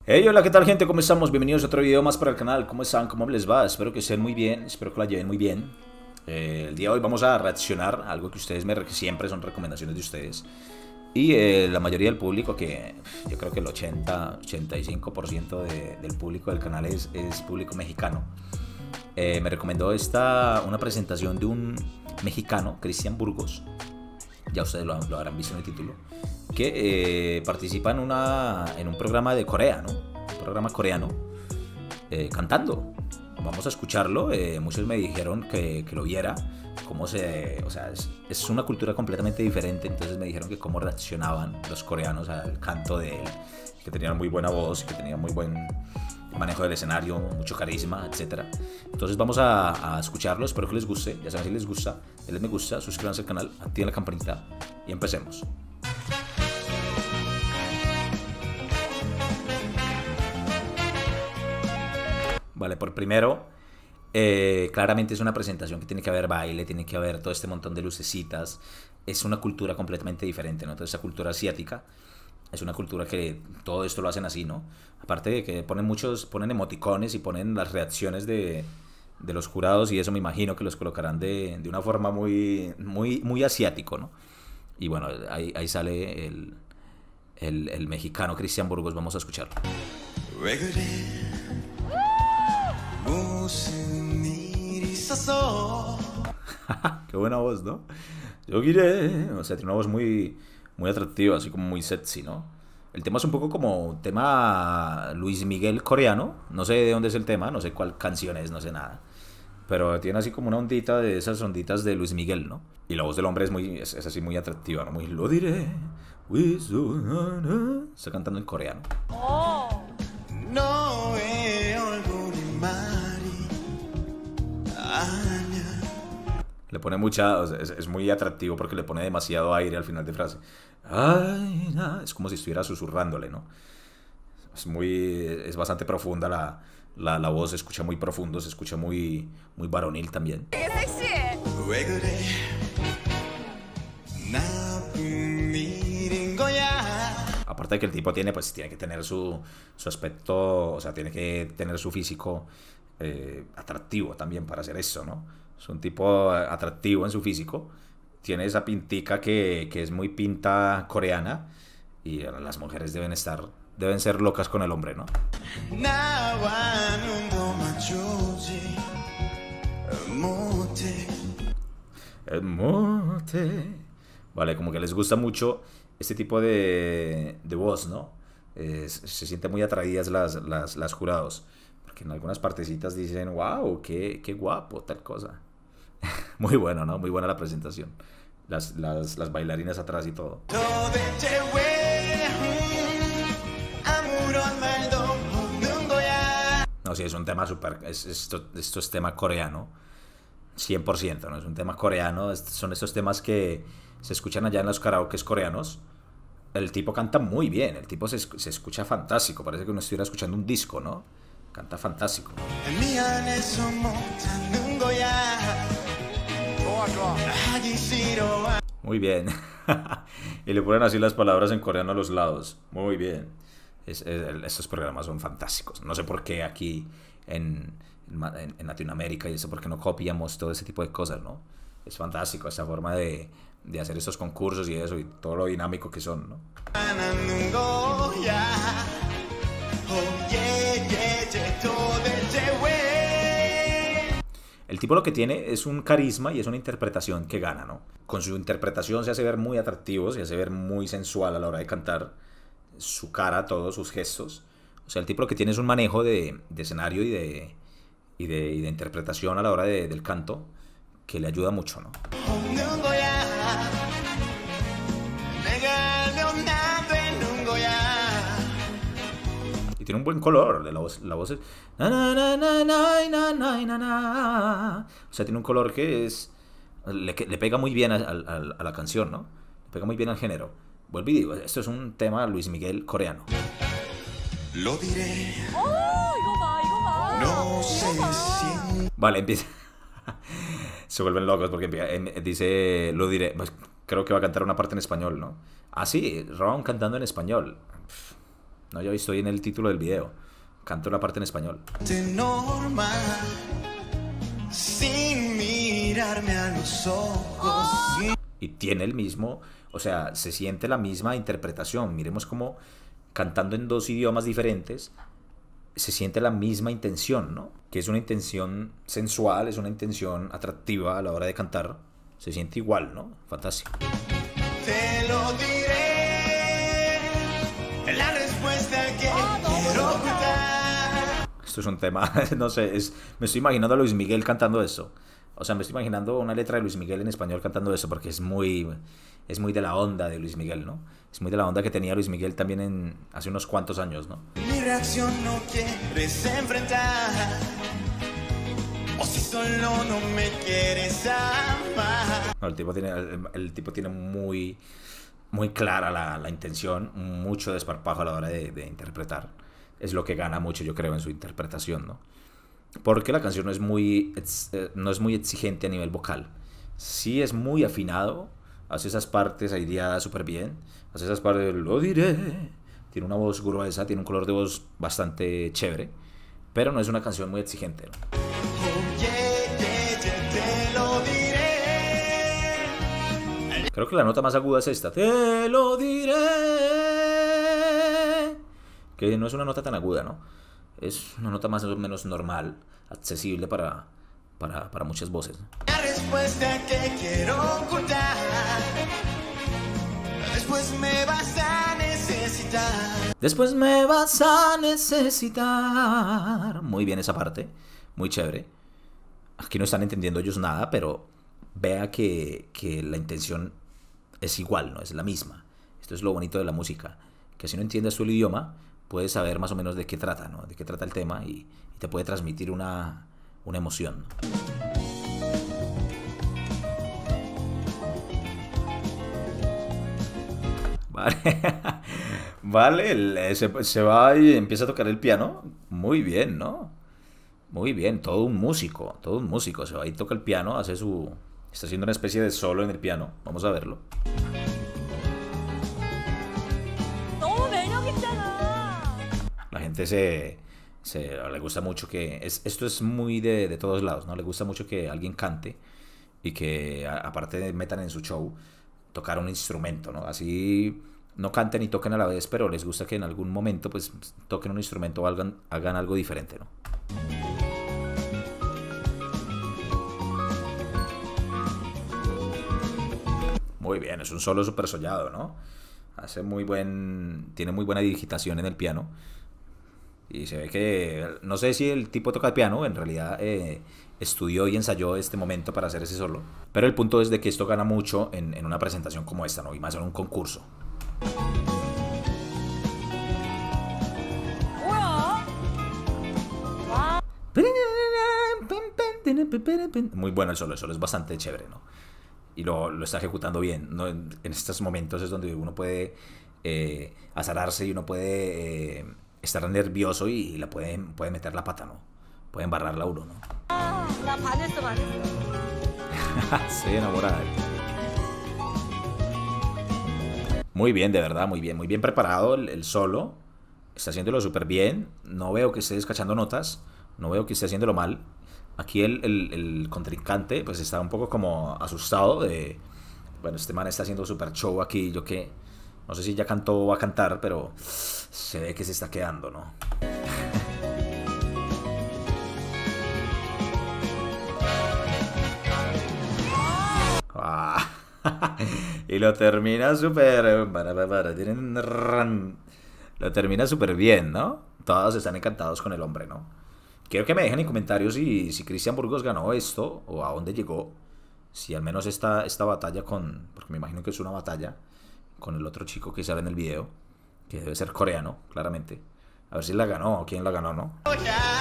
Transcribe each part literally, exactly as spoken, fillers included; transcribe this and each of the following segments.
Hey, hola, ¿qué tal, gente? ¿Cómo estamos? Bienvenidos a otro video más para el canal. ¿Cómo están? ¿Cómo les va? Espero que estén muy bien, espero que la lleven muy bien. Eh, el día de hoy vamos a reaccionar a algo que ustedes me... que siempre son recomendaciones de ustedes. Y eh, la mayoría del público, que yo creo que el ochenta, ochenta y cinco por ciento de, del público del canal es, es público mexicano. Eh, me recomendó esta, una presentación de un mexicano, Cristian Burgos. Ya ustedes lo, lo habrán visto en el título, que eh, participa en, una, en un programa de Corea, ¿no? Un programa coreano, eh, cantando. Vamos a escucharlo. Eh, muchos me dijeron que, que lo viera, cómo se... O sea, es, es una cultura completamente diferente, entonces me dijeron que cómo reaccionaban los coreanos al canto de él, que tenían muy buena voz, que tenían muy buen manejo del escenario, mucho carisma, etcétera. Entonces vamos a, a escucharlo, espero que les guste. Ya saben, si les gusta, denle me gusta, suscríbanse al canal, activen la campanita y empecemos. Vale, por primero, eh, claramente es una presentación que tiene que haber baile, tiene que haber todo este montón de lucecitas. Es una cultura completamente diferente, ¿no? Toda esa cultura asiática es una cultura que todo esto lo hacen así, ¿no? Aparte de que ponen muchos, ponen emoticones y ponen las reacciones de, de los jurados, y eso me imagino que los colocarán de, de una forma muy, muy, muy asiático, ¿no? Y bueno, ahí, ahí sale el, el, el mexicano Cristian Burgos, vamos a escucharlo. Qué buena voz, ¿no? Yo iré. O sea, tiene una voz muy, muy atractiva, así como muy sexy, ¿no? El tema es un poco como tema Luis Miguel coreano. No sé de dónde es el tema, no sé cuál canción es, no sé nada. Pero tiene así como una ondita de esas onditas de Luis Miguel, ¿no? Y la voz del hombre es, muy, es, es así muy atractiva, ¿no? Muy lo diré. Está cantando en coreano. Oh. Le pone mucha, o sea, es, es muy atractivo porque le pone demasiado aire al final de frase. Ay, na. Es como si estuviera susurrándole, ¿no? Es muy, es bastante profunda la, la, la voz, se escucha muy profundo, se escucha muy, muy varonil también. ¡Qué sexy! Aparte de que el tipo tiene, pues tiene que tener su, su aspecto, o sea, tiene que tener su físico eh, atractivo también para hacer eso, ¿no? Es un tipo atractivo en su físico, tiene esa pintica que, que es muy pinta coreana, y las mujeres deben estar, deben ser locas con el hombre, ¿no? Vale, como que les gusta mucho este tipo de, de voz, ¿no? Eh, se sienten muy atraídas las, las, las jurados, porque en algunas partecitas dicen, wow, qué, qué guapo, tal cosa. Muy bueno, ¿no? Muy buena la presentación. Las, las, las bailarinas atrás y todo. No, sí, es un tema súper... Es, esto, esto es tema coreano. cien por ciento, ¿no? Es un tema coreano. Son estos temas que se escuchan allá en los karaokes coreanos. El tipo canta muy bien. El tipo se, se escucha fantástico. Parece que uno estuviera escuchando un disco, ¿no? Canta fantástico. Muy bien. Y le ponen así las palabras en coreano a los lados. Muy bien. Es, es, estos programas son fantásticos. No sé por qué aquí en, en, en Latinoamérica y eso, por qué no copiamos todo ese tipo de cosas, ¿no? Es fantástico esta forma de, de hacer estos concursos y eso, y todo lo dinámico que son, ¿no? El tipo lo que tiene es un carisma y es una interpretación que gana, ¿no? Con su interpretación se hace ver muy atractivo, se hace ver muy sensual a la hora de cantar. Su cara, todos sus gestos. O sea, el tipo lo que tiene es un manejo de, de escenario y de, y, de, y de interpretación a la hora de, del canto que le ayuda mucho, ¿no? Y tiene un buen color, la voz, la voz es... O sea, tiene un color que es... Le, le pega muy bien a, a, a la canción, ¿no? Le pega muy bien al género. Vuelvo y digo, esto es un tema Luis Miguel coreano. Lo diré. Oh, no sé si... Vale, empieza... Se vuelven locos porque empieza, dice, lo diré. Pues creo que va a cantar una parte en español, ¿no? Ah, sí, Ron cantando en español. No había visto bien el título del video. Canto la parte en español. Normal, sin mirarme a los ojos. Y tiene el mismo, o sea, se siente la misma interpretación. Miremos cómo cantando en dos idiomas diferentes se siente la misma intención, ¿no? Que es una intención sensual, es una intención atractiva a la hora de cantar. Se siente igual, ¿no? Fantástico. Te lo diré, la respuesta que quiero ocultar. Esto es un tema, no sé, es, me estoy imaginando a Luis Miguel cantando eso. O sea, me estoy imaginando una letra de Luis Miguel en español cantando eso, porque es muy, es muy de la onda de Luis Miguel, ¿no? Es muy de la onda que tenía Luis Miguel también en, hace unos cuantos años, ¿no? Mi reacción no quieres enfrentar, o si solo no me quieres amar. No, el tipo tiene, el, el tipo tiene muy, muy clara la, la intención, mucho desparpajo a la hora de, de interpretar. Es lo que gana mucho, yo creo, en su interpretación, ¿no? Porque la canción no es muy, no es muy exigente a nivel vocal. Sí es muy afinado, hace esas partes aireadas súper bien, hace esas partes, lo diré. Tiene una voz gruesa, tiene un color de voz bastante chévere, pero no es una canción muy exigente, ¿no? Oh, yeah, yeah, yeah, te lo diré. Creo que la nota más aguda es esta, te lo diré, que no es una nota tan aguda, ¿no? Es una nota más o menos normal, accesible para, para, para muchas voces, ¿no? La respuesta que quiero ocultar, después me vas a necesitar. Después me vas a necesitar. Muy bien esa parte, muy chévere. Aquí no están entendiendo ellos nada, pero vea que, que la intención es igual, ¿no? Es la misma. Esto es lo bonito de la música, que si no entiendes tú el idioma, puedes saber más o menos de qué trata, ¿no? De qué trata el tema y, y te puede transmitir una, una emoción, ¿no? Vale, vale, el- se, se va y empieza a tocar el piano. Muy bien, ¿no? Muy bien, todo un músico, todo un músico. Se va y toca el piano, hace su... Está haciendo una especie de solo en el piano. Vamos a verlo. 너무 매력 있잖아. La gente se, se le gusta mucho que es, esto es muy de, de todos lados, ¿no? Le gusta mucho que alguien cante y que a- aparte de metan en su show tocar un instrumento, ¿no? Así no canten y toquen a la vez, pero les gusta que en algún momento pues toquen un instrumento o hagan, hagan algo diferente, ¿no? Muy bien, es un solo súper sollado, ¿no? Hace muy buen, tiene muy buena digitación en el piano. Y se ve que, no sé si el tipo toca el piano, en realidad eh, estudió y ensayó este momento para hacer ese solo. Pero el punto es de que esto gana mucho en, en una presentación como esta, ¿no? Y más en un concurso. 뭐야? 와. Muy bueno el solo, el solo es bastante chévere, ¿no? Y lo, lo está ejecutando bien, ¿no? En, en estos momentos es donde uno puede eh, azararse y uno puede eh, estar nervioso y la puede, puede meter la pata, ¿no? Puede embarrarla uno, ¿no? 아, 나 반했어, 반했어. Se enamora. Muy bien, de verdad, muy bien, muy bien preparado el, el solo. Está haciéndolo súper bien. No veo que esté descachando notas. No veo que esté haciéndolo mal. Aquí el, el, el contrincante pues está un poco como asustado de... Bueno, este man está haciendo súper show aquí. Yo que... No sé si ya cantó o va a cantar, pero se ve que se está quedando, ¿no? Ah, y lo termina súper... Lo termina súper bien, ¿no? Todos están encantados con el hombre, ¿no? Quiero que me dejen en comentarios si, si Cristian Burgos ganó esto o a dónde llegó. Si al menos esta, esta batalla con... Porque me imagino que es una batalla con el otro chico que sale en el video, que debe ser coreano, claramente. A ver si la ganó o quién la ganó, ¿no? Oh,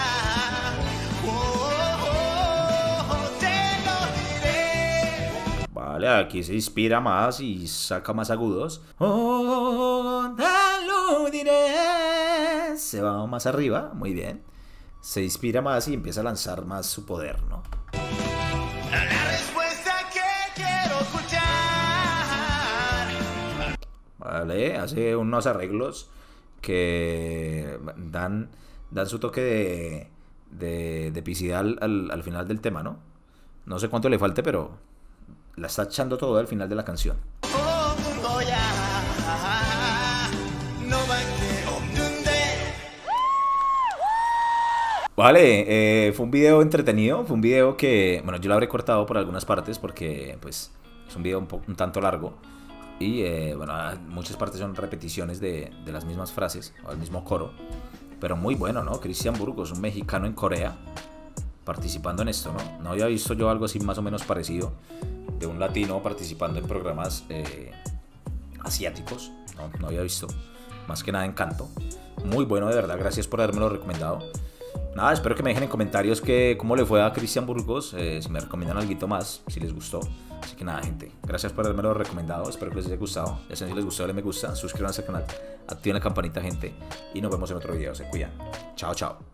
oh, oh, te lo diré. Vale, aquí se inspira más y saca más agudos. Oh, te lo diré. Se va más arriba, muy bien. Se inspira más y empieza a lanzar más su poder, ¿no? La respuesta que quiero escuchar. Vale, hace unos arreglos que dan, dan su toque de, de, de epicidad al, al, al final del tema, ¿no? No sé cuánto le falte, pero la está echando todo al final de la canción. Vale, eh, fue un video entretenido, fue un video que, bueno, yo lo habré cortado por algunas partes porque, pues, es un video un, un tanto largo. Y, eh, bueno, muchas partes son repeticiones de, de las mismas frases, o el mismo coro. Pero muy bueno, ¿no? Cristian Burgos, un mexicano en Corea, participando en esto, ¿no? No había visto yo algo así más o menos parecido, de un latino participando en programas eh, asiáticos. No, no había visto, más que nada Encanto. Muy bueno, de verdad, gracias por habérmelo recomendado. Nada, espero que me dejen en comentarios que cómo le fue a Cristian Burgos, eh, si me recomiendan algo más, si les gustó. Así que nada, gente, gracias por haberme lo recomendado, espero que les haya gustado. Ya saben, si les gustó, denle me gusta, suscríbanse al canal, activen la campanita, gente, y nos vemos en otro video. Se cuidan. Chao, chao.